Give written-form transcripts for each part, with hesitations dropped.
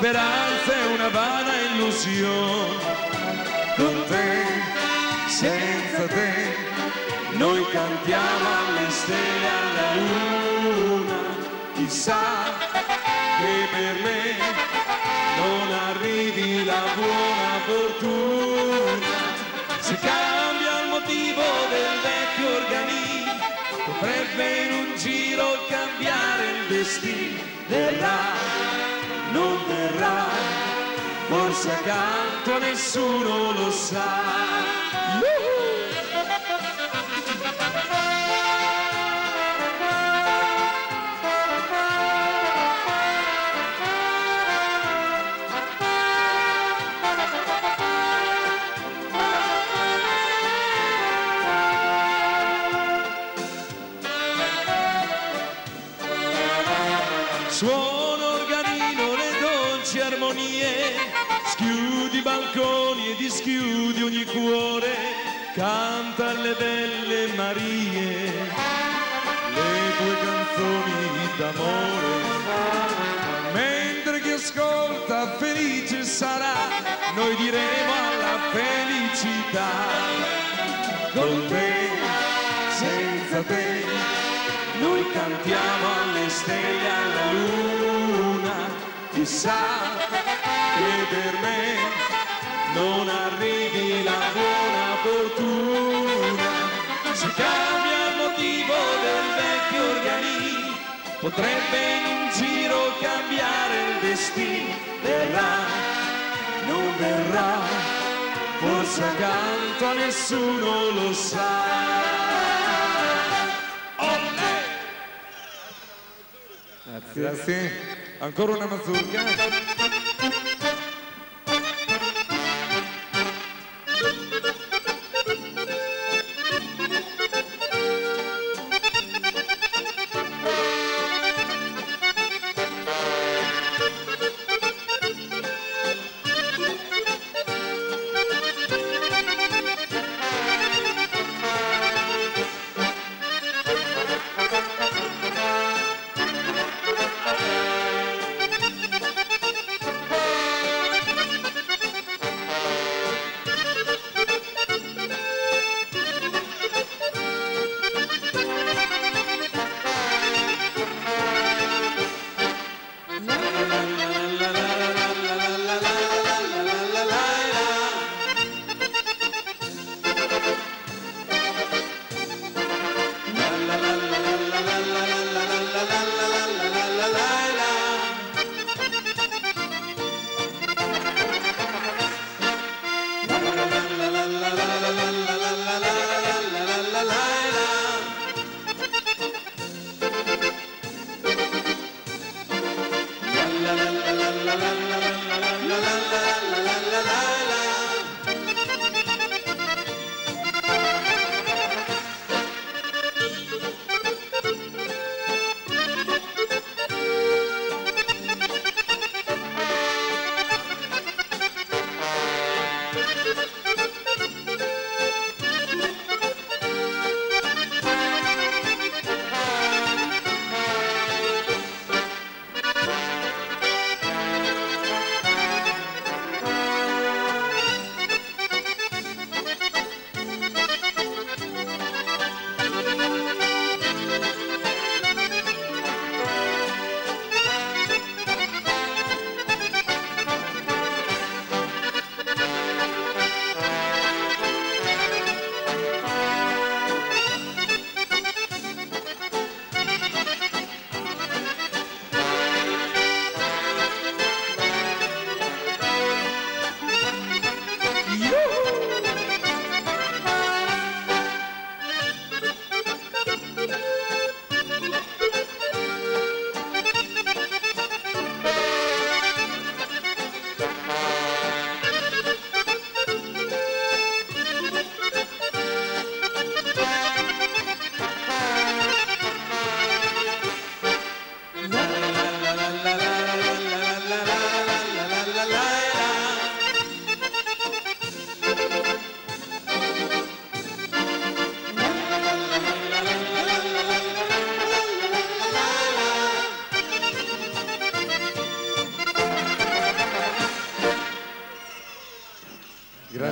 speranza è una vana illusione. Con te, senza te, noi cantiamo alle stelle e alla luna. Chissà che per me non arrivi la buona fortuna. Se cambia il motivo del vecchio organino, potrebbe in un giro cambiare il destino. Verrà, non verrà, forse accanto a nessuno lo sa. Suono organino le dolci armonie, schiudi i balconi e dischiudi ogni cuore, canta alle belle Marie le tue canzoni d'amore. Mentre chi ascolta felice sarà, noi diremo alla felicità. Con te, senza te, noi cantiamo alle stelle e alla luna. Chissà che per me non arrivi la buona fortuna. Se cambia il motivo del vecchio organino, potrebbe in un giro cambiare il destino. Verrà, non verrà, forse accanto a nessuno lo sa. Grazie. Ancora una mazurka.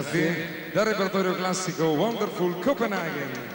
Grazie. Dal repertorio classico Wonderful Copenhagen.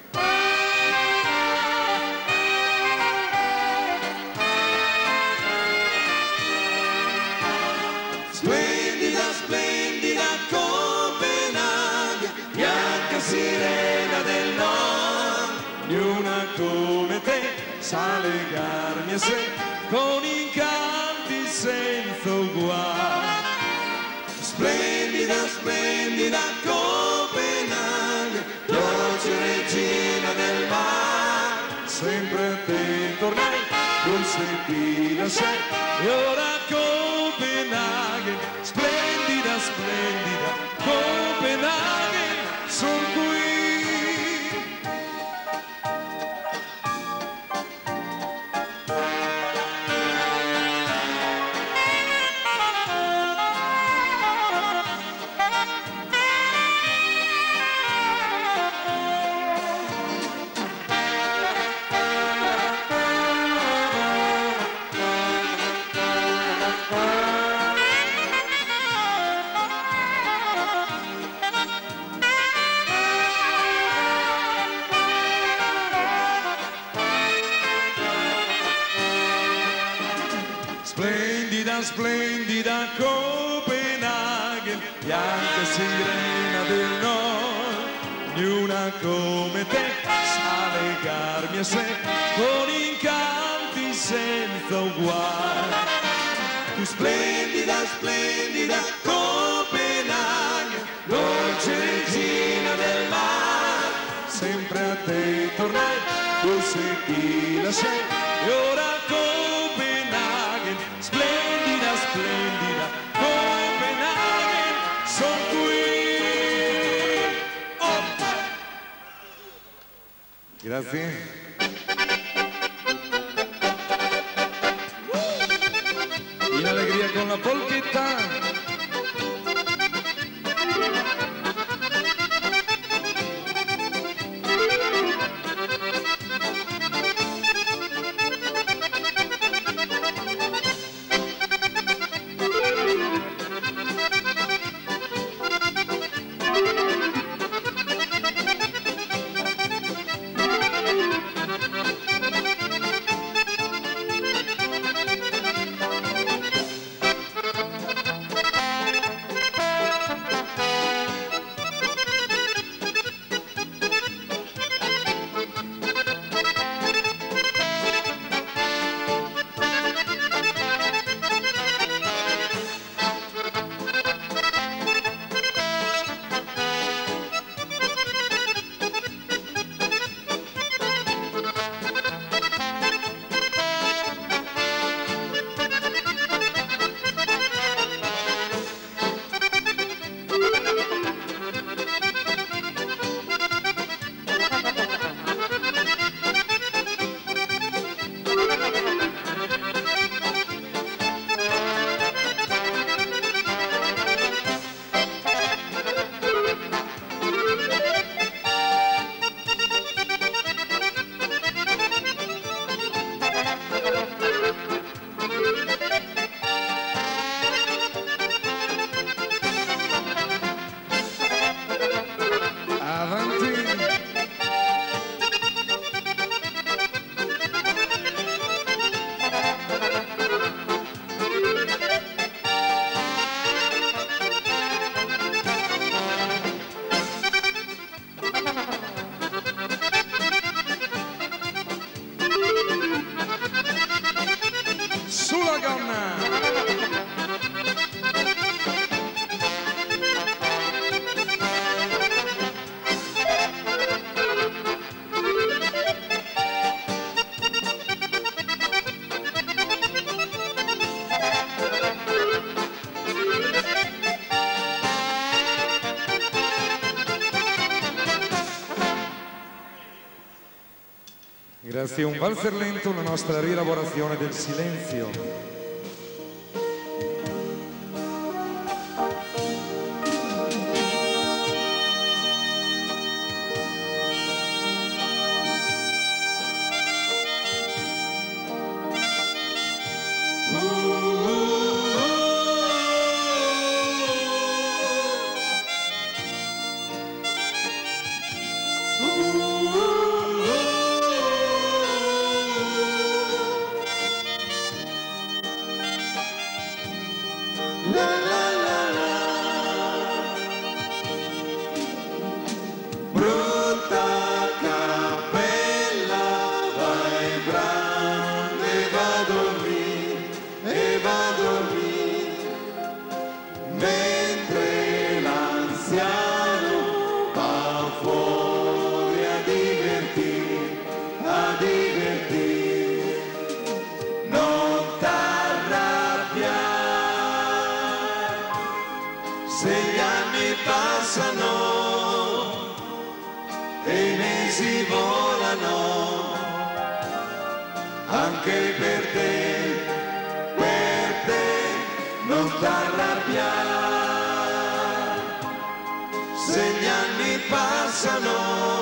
Splendida, splendida Copenaghen, bianca sirena del nord, Ognuna come te sa legarmi a sé con incanti senza uguali. Splendida, splendida Copenaghen, dolce regina del mare, Sempre a te tornai, dolce chi la sei, e ora Copenaghen, splendida, splendida Copenaghen, son qui. Splendida, splendida Copenaghen, bianca sirena del nord, ognuna come te sa legarmi a sé con incanti senza uguali. tu splendida, splendida Copenaghen, dolce regina del mare, Sempre a te tornai, tu sei chi la sei, e ora Copenaghen, splendida, splendida Copenaghen, son qui. Oh. Grazie. In allegria con la polchetta. Sulla gonna! Grazie, un valzer lento, la nostra rielaborazione del silenzio. mesi volano, anche per te non t'arrabbiare, se gli anni passano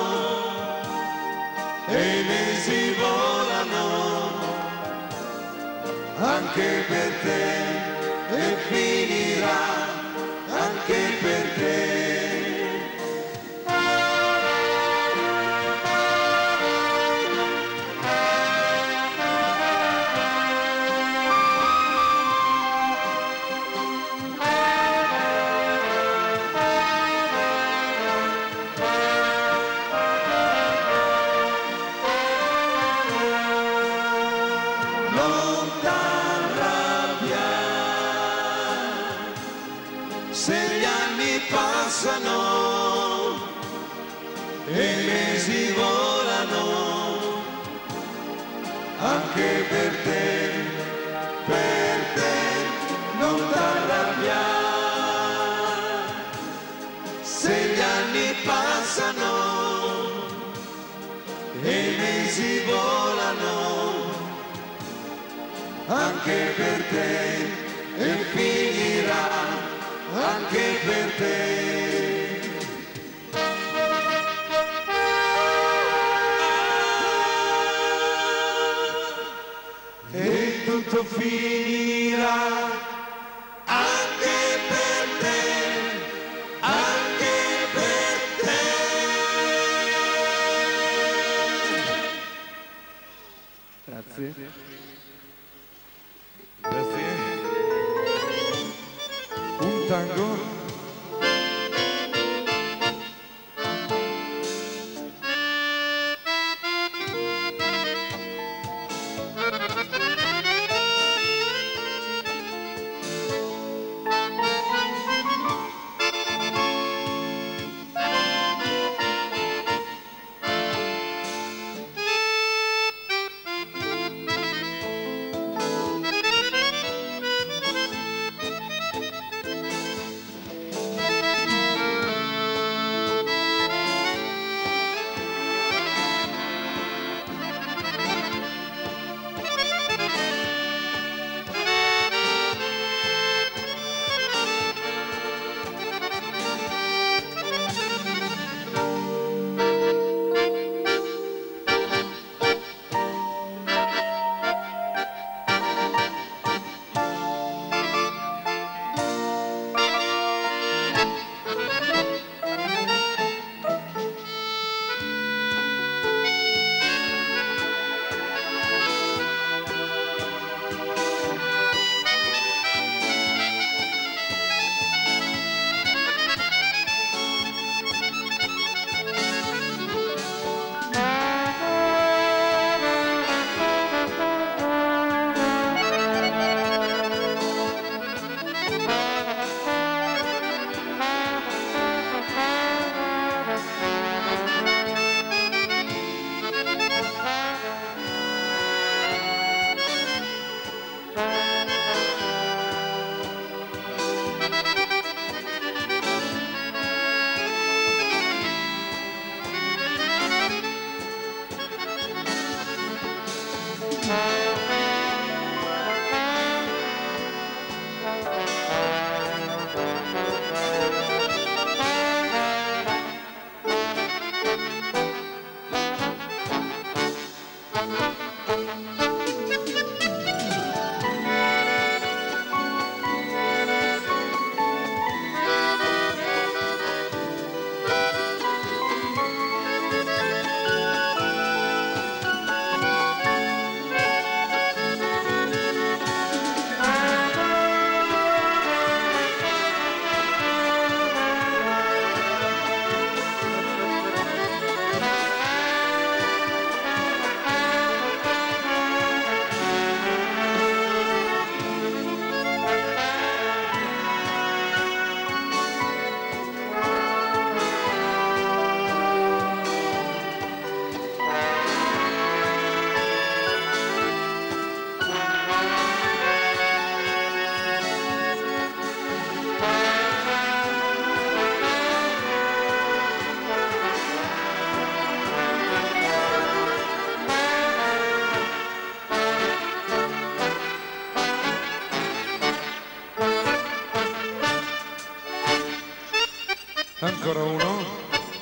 e i mesi volano, anche per te e finirà anche per te. Se gli anni passano e i mesi volano, anche per te non t'arrabbiare. Se gli anni passano e i mesi volano, anche per te e finirà anche per te. E tutto finirà anche per te, anche per te. Grazie. Grazie. Un tango. Ancora uno.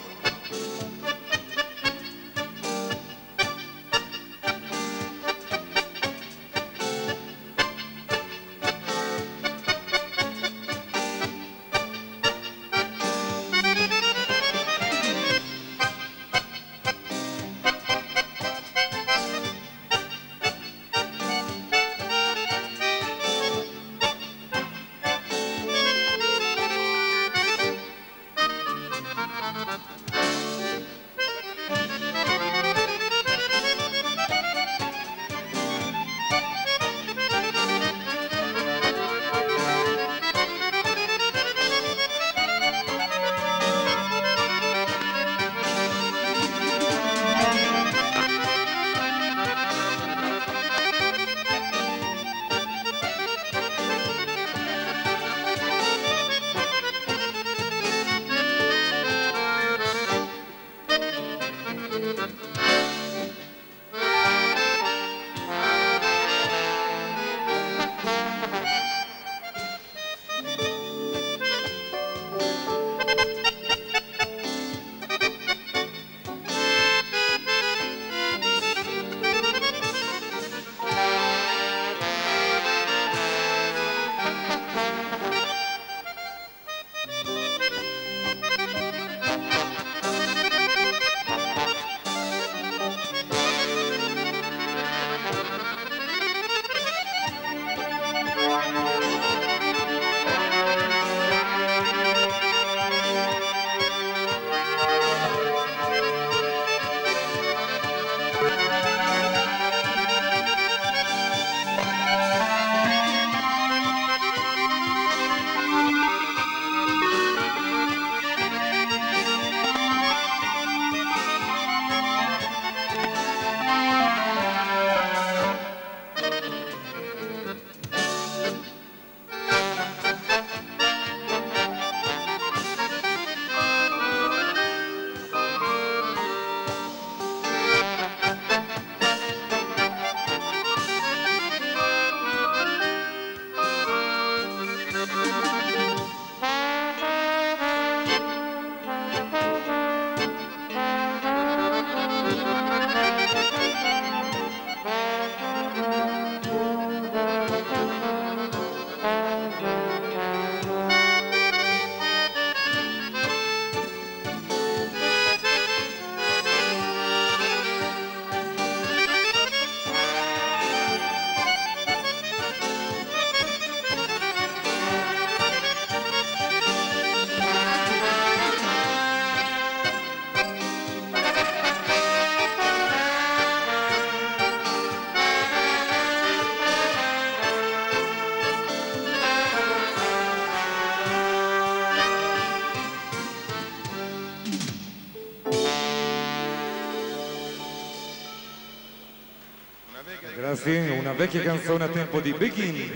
Grazie, una vecchia canzone a tempo di Begin.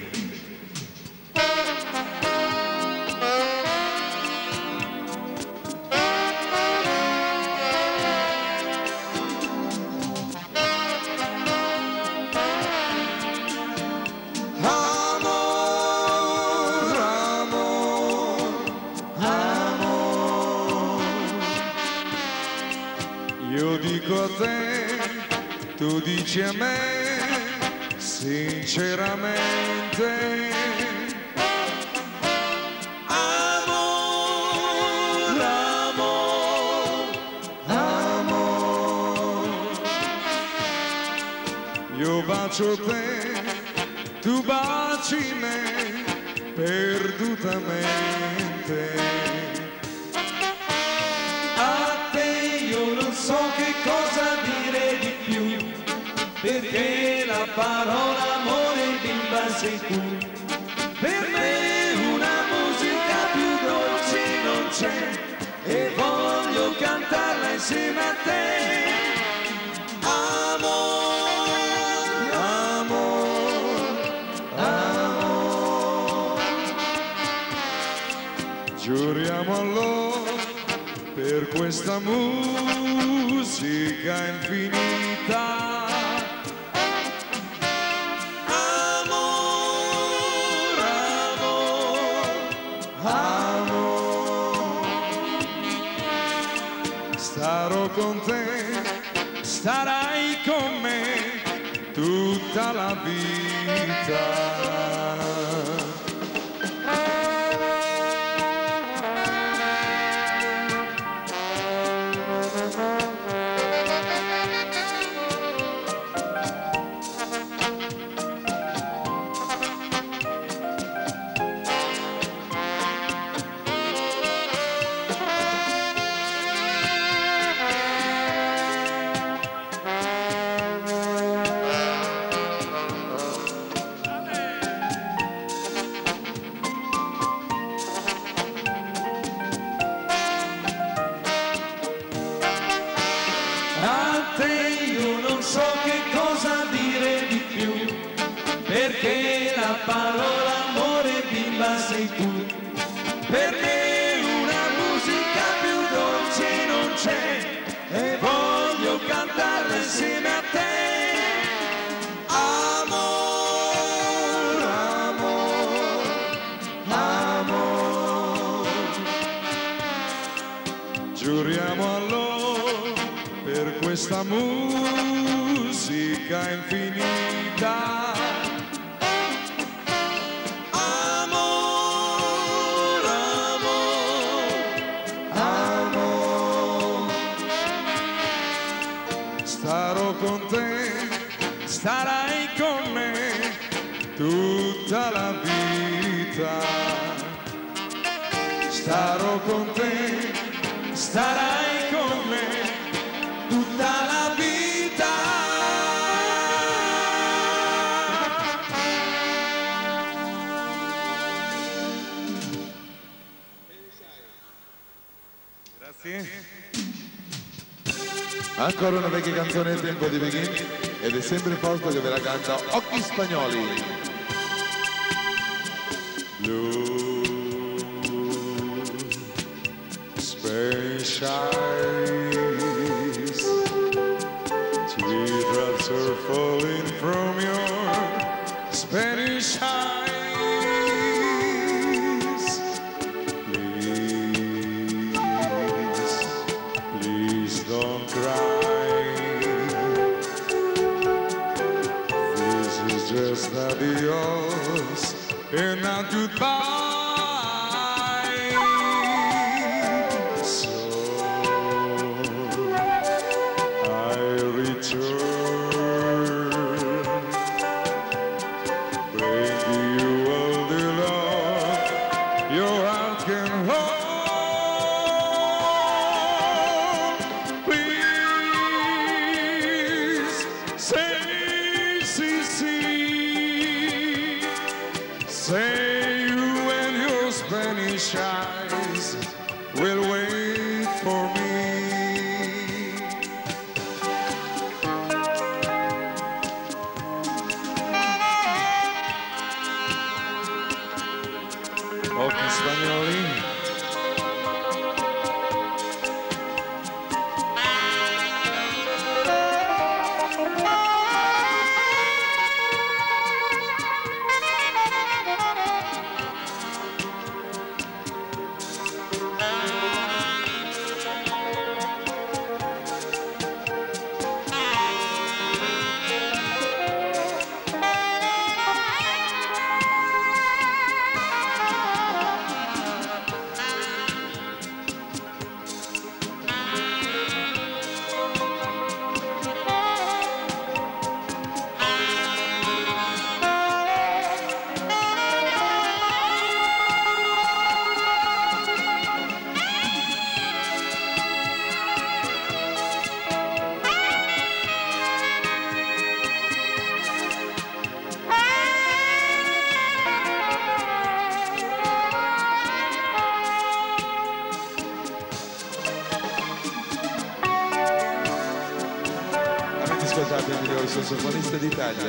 Io dico a te, tu dici a me, sinceramente, amor, amor, amor. Io bacio te, tu baci me, perdutamente. So che cosa dire di più, perché la parola amore bimba sei tu. Per me una musica più dolce non c'è e voglio cantarla insieme a te. Amor, amor, amor. Giuriamo allora per questa musica infinita. Amor, amor, amor. te, starai con me tutta la vita. Perché la parola amore bimba sei tu. Per me una musica più dolce non c'è e voglio cantarla insieme a te. Amor, amor, amor. Giuriamo allora per questa musica infinita. Starò con te, starai con me tutta la vita. Starò con te, Starai con me tutta la vita. Grazie. Ancora una vecchia canzone del tempo di Begin ed è sempre Fausto che ve la canta Occhi Spagnoli. Blue Spanish eyes, teardrops are falling from your Spanish eyes. Please don't cry. This is just adios and not goodbye. So I return, bring you all the love your heart can hold. Please say, say you and your Spanish eyes will wait for me. Occhi spagnoli. Ascoltate il miglior sassofonista d'Italia.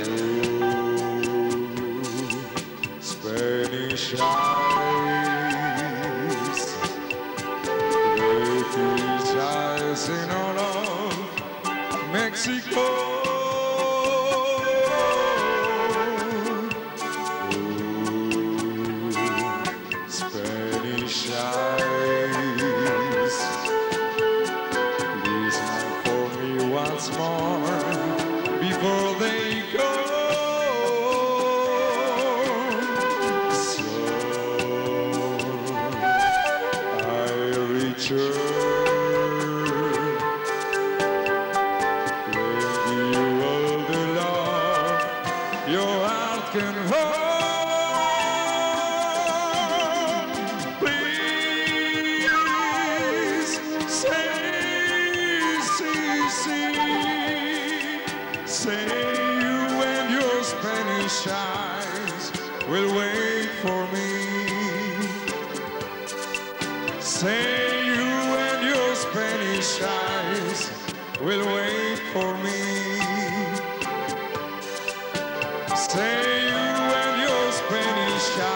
Spanish eyes, British eyes in all of Mexico. Spanish eyes, please my once more before they go. So I return with you all the love your heart can hold. Say you and your Spanish eyes will wait for me. Say you and your Spanish eyes will wait for me. Say you and your Spanish eyes